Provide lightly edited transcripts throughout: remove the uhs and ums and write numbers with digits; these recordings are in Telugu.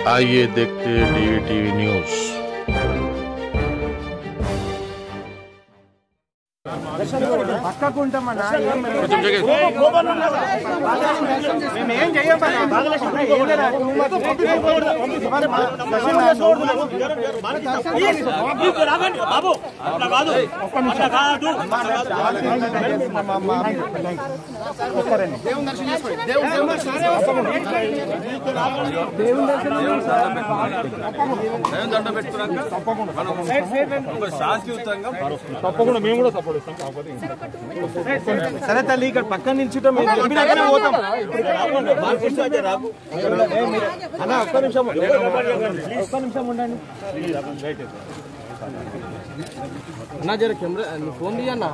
आइए देखते हैं DVTV न्यूज। తప్పకుండా మేము కూడా సపోర్ట్ ఇస్తాం. సరే తల్లి ఇక్కడ పక్కన నిల్చుంటాం పోతాం. అన్న ఒక్క నిమిషం ఉండండి అన్నా. జర కెమెరా ఫోన్ తీయన్నా,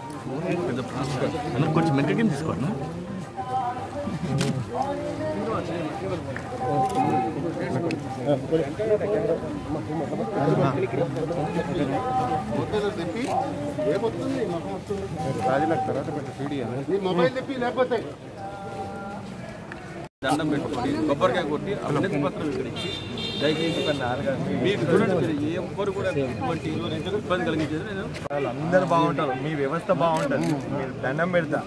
కొంచెం మెక్కకి తీసుకోండి. మొబైల్ తెప్పి లేకపోతే దండం పెట్టుకొని కొబ్బరికాయ కొట్టి అవినీతి పత్రం వివరించి దయచేసి మీకు చూడండి, ఏ ఒక్కరు కూడా ఇటువంటి ఇబ్బంది కలిగించేది నేను. అందరూ బాగుంటారు, మీ వ్యవస్థ బాగుంటుంది, మీరు దండం పెడతా.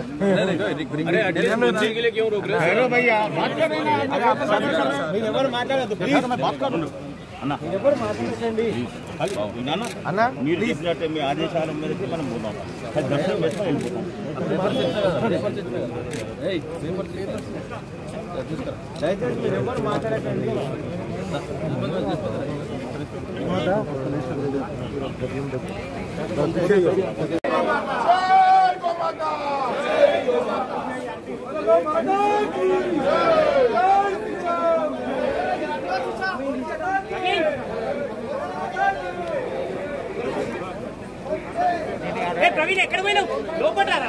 మీరు చెప్పినట్టే మీ ఆదేశాల మేరకు మనం పోతాం. దర్శనం చేసుకొని వెళ్ళిపోతాం. మీరు ఎవరు మాట్లాడకండి. ప్రవీణ్ ఎక్కడ పోయినావు? లోపల రా.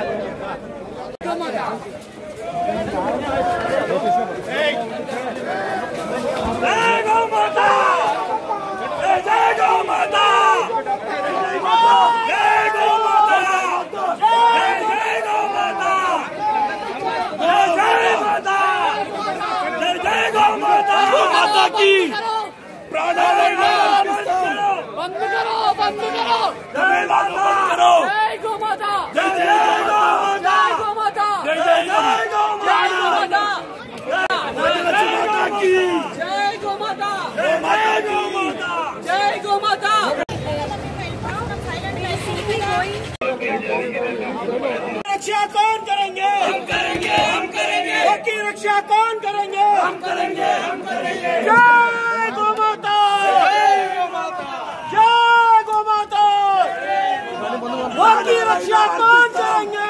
रक्षा कौन करेंगे? हम करेंगे, हम करेंगे। की रक्षा कौन करेंगे? हम करेंगे, हम करेंगे। जय गौ माता, जय गौ माता, जय गौ माता। की रक्षा कौन करेंगे?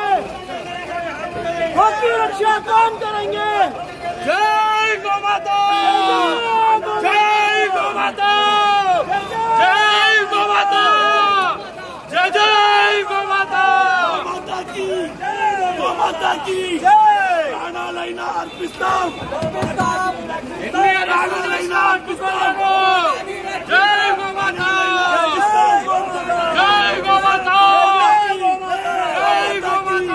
की रक्षा कौन करेंगे? जय गौ माता, जय गौ माता, जय गौ माता, जय जय गौ माता। माता की ప్రాణాలైనా అర్పిస్తాం, ప్రాణాలైనా అర్పిస్తాం. జై గోమాత, జై గోమాత, జై గోమాత.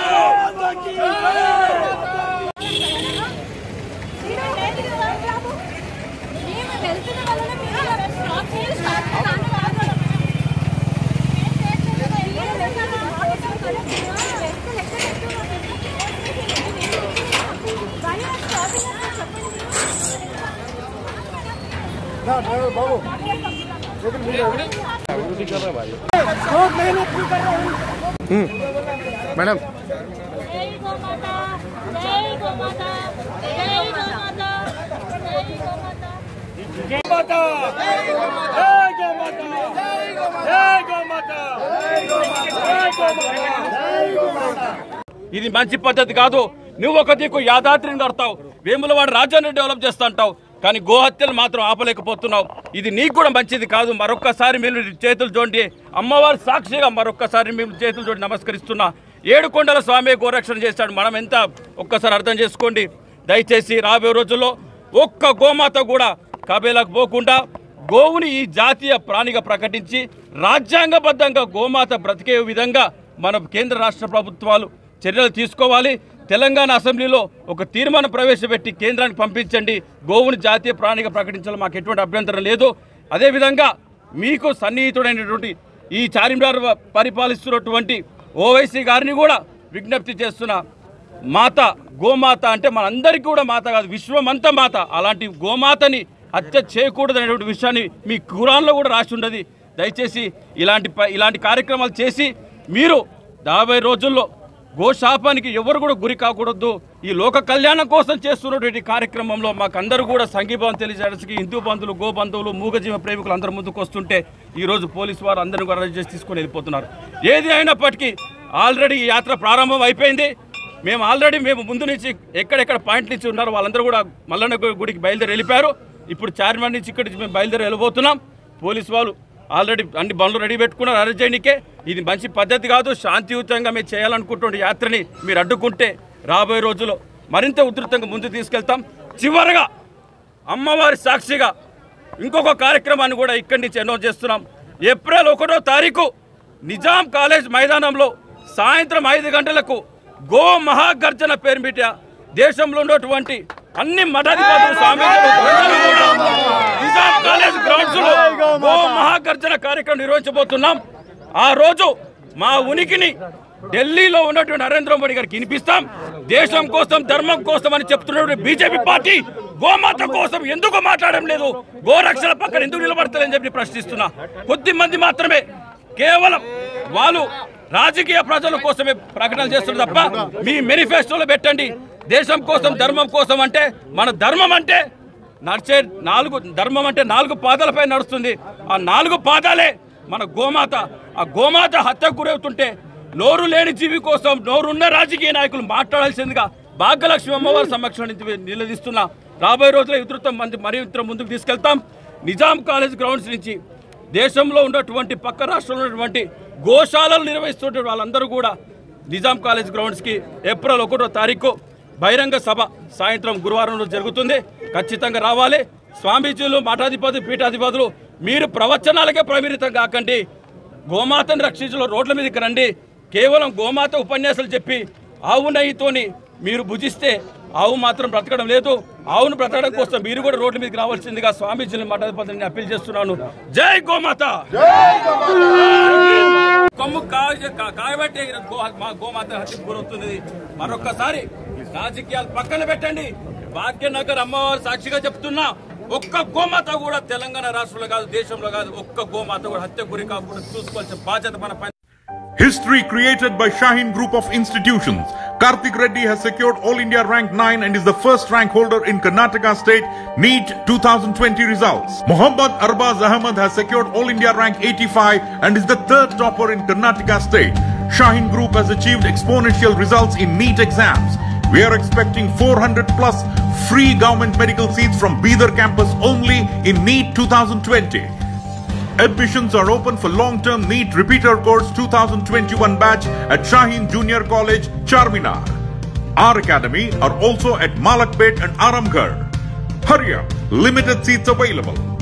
మేడం जय गौ माता, जय गौ माता, जय गौ माता, जय गौ माता, जय माता, जय गौ माता, जय गौ माता, जय गौ माता, जय गौ माता. ఇది మంచి పద్ధతి కాదు. నువ్వు ఒక దిక్కు యాదాద్రిని కడతావు, వేములవాడ రాజ్యాన్ని డెవలప్ చేస్తా అంటావు, కానీ గోహత్యలు మాత్రం ఆపలేకపోతున్నావు. ఇది నీకు కూడా మంచిది కాదు. మరొక్కసారి మీరు చేతులు జోడి, అమ్మవారి సాక్షిగా మరొక్కసారి మేము చేతులు జోడి నమస్కరిస్తున్నా. ఏడుకొండల స్వామి గోరక్షణ చేశాడు. మనం ఎంత ఒక్కసారి అర్థం చేసుకోండి. దయచేసి రాబోయే రోజుల్లో ఒక్క గోమాత కూడా కబేలకు పోకుండా గోవుని ఈ జాతీయ ప్రాణిగా ప్రకటించి రాజ్యాంగబద్ధంగా గోమాత బ్రతికే విధంగా మన కేంద్ర రాష్ట్ర ప్రభుత్వాలు చర్యలు తీసుకోవాలి. తెలంగాణ అసెంబ్లీలో ఒక తీర్మానం ప్రవేశపెట్టి కేంద్రానికి పంపించండి. గోవుని జాతీయ ప్రాణిగా ప్రకటించాలి, మాకు ఎటువంటి అభ్యంతరం లేదు. అదేవిధంగా మీకు సన్నిహితుడైనటువంటి ఈ చార్మినార్ పరిపాలిస్తున్నటువంటి ఓవైసీ గారిని కూడా విజ్ఞప్తి చేస్తున్న, మాత గోమాత అంటే మనందరికీ కూడా మాత కాదు, విశ్వమంతా మాత. అలాంటి గోమాతని హత్య చేయకూడదు అనేటువంటి విషయాన్ని మీ ఖురాన్లో కూడా రాసి ఉండదు. దయచేసి ఇలాంటి కార్యక్రమాలు చేసి మీరు 50 రోజుల్లో గోశాపానికి ఎవరు కూడా గురి కాకూడదు. ఈ లోక కళ్యాణం కోసం చేస్తున్నటువంటి కార్యక్రమంలో మాకందరూ కూడా సంఘీభావం తెలియజేయడానికి హిందూ బంధువులు, గో బంధువులు, మూగజీవ ప్రేమికులు అందరూ ముందుకు వస్తుంటే ఈరోజు పోలీసు వారు అందరినీ కూడా అరెస్ట్ చేసి తీసుకొని వెళ్ళిపోతున్నారు. ఏది అయినప్పటికీ ఆల్రెడీ ఈ యాత్ర ప్రారంభం అయిపోయింది. మేము ముందు నుంచి ఎక్కడెక్కడ పాయింట్ నుంచి ఉన్నారో వాళ్ళందరూ కూడా మల్లన్న గుడికి బయలుదేరి వెళ్ళిపోయారు. ఇప్పుడు చార్మినార్ నుంచి ఇక్కడి నుంచి మేము బయలుదేరి వెళ్ళబోతున్నాం. పోలీసు వాళ్ళు ఆల్రెడీ అన్ని బండ్లు రెడీ పెట్టుకున్నారు అరెస్ట్ చేయడానికే. ఇది మంచి పద్ధతి కాదు. శాంతియుతంగా మేము చేయాలనుకుంటున్న యాత్రని మీరు అడ్డుకుంటే రాబోయే రోజుల్లో మరింత ఉధృతంగా ముందుకు తీసుకెళ్తాం. చివరగా అమ్మవారి సాక్షిగా ఇంకొక కార్యక్రమాన్ని కూడా ఇక్కడి నుంచి అనౌన్స్ చేస్తున్నాం. ఏప్రిల్ 1వ తారీఖు నిజాం కాలేజ్ మైదానంలో సాయంత్రం 5 గంటలకు గో మహాగర్జన పేరు మీట దేశంలో ఉన్నటువంటి అన్ని మఠాధిపతులు, స్వామీజీలు నిజాం కాలేజ్ గ్రౌండ్స్ లో గో మహాగర్జన కార్యక్రమం నిర్వహించబోతున్నాం. ఆ రోజు మా ఉనికిని ఢిల్లీలో ఉన్నటువంటి నరేంద్ర మోడీ గారికి వినిపిస్తాం. దేశం కోసం, ధర్మం కోసం అని చెప్తున్నటువంటి బీజేపీ పార్టీ గోమాత కోసం ఎందుకు మాట్లాడడం లేదు, గోరక్షల పక్కన ఎందుకు నిలబడతారని చెప్పి ప్రశ్నిస్తున్నా. కొద్ది మంది మాత్రమే కేవలం వాళ్ళు రాజకీయ ప్రజల కోసమే ప్రకటనలు చేస్తున్నారు తప్ప మీ మేనిఫెస్టోలో పెట్టండి. దేశం కోసం, ధర్మం కోసం అంటే మన ధర్మం అంటే నడిచే ధర్మం అంటే 4 పాదాలపై నడుస్తుంది. ఆ 4 పాదాలే మన గోమాత. ఆ గోమాత హత్యకు గురవుతుంటే నోరు లేని జీవి కోసం నోరున్న రాజకీయ నాయకులు మాట్లాడాల్సిందిగా భాగ్యలక్ష్మి అమ్మవారి సమక్షంలో నిలదీస్తున్నా. రాబోయే రోజుల్లో మరింత ముందుకు తీసుకెళ్తాం. నిజాం కాలేజ్ గ్రౌండ్స్ నుంచి దేశంలో ఉన్నటువంటి పక్క రాష్ట్రంలో ఉన్నటువంటి గోశాలలు నిర్వహిస్తున్నటువంటి వాళ్ళందరూ కూడా నిజాం కాలేజ్ గ్రౌండ్స్కి ఏప్రిల్ 1వ తారీఖు బహిరంగ సభ సాయంత్రం గురువారం రోజు జరుగుతుంది. ఖచ్చితంగా రావాలి. స్వామీజీలు, మఠాధిపతులు, పీఠాధిపతులు మీరు ప్రవచనాలకే పరిమితం కాకండి. గోమాతను రక్షించలో రోడ్ల మీదకి రండి. కేవలం గోమాత ఉపన్యాసాలు చెప్పి ఆవు నెయ్యితోని మీరు భుజిస్తే ఆవు మాత్రం బ్రతకడం లేదు. ఆవును బ్రతకడం కోసం మీరు కూడా రోడ్ల మీదకి రావాల్సిందిగా స్వామీజీని, మఠాధిపతులని అప్పీల్ చేస్తున్నాను. జై గోమాత. కొమ్ము కాయబట్టే మా గోమాత హత్యకు గురవుతుంది. మరొక్కసారి రాజకీయాలు పక్కన పెట్టండి. భాగ్యనగర్ అమ్మవారి సాక్షిగా చెప్తున్నా, ఒక్క గోమాత కూడా తెలంగాణ రాష్ట్రంలో కాదు, దేశంలో కాదు, ఒక్క గోమాత కూడా హత్య గురి కాకుండా చూసుకోవాల్సిన బాధ్యత మన పైన. History created by Shaheen Group of Institutions. Karthik Reddy has secured All India Rank 9 and is the first rank holder in Karnataka State NEET 2020 results. Muhammad Arbaz Ahmad has secured All India Rank 85 and is the third topper in Karnataka State. Shaheen Group has achieved exponential results in NEET exams. We are expecting 400 plus free government medical seats from Bidar campus only in NEET 2020. Admissions are open for long-term NEET repeater course 2021 batch at Shaheen Junior College, Charminar. Our academy are also at Malakpet and Aramgarh. Hurry up, limited seats available.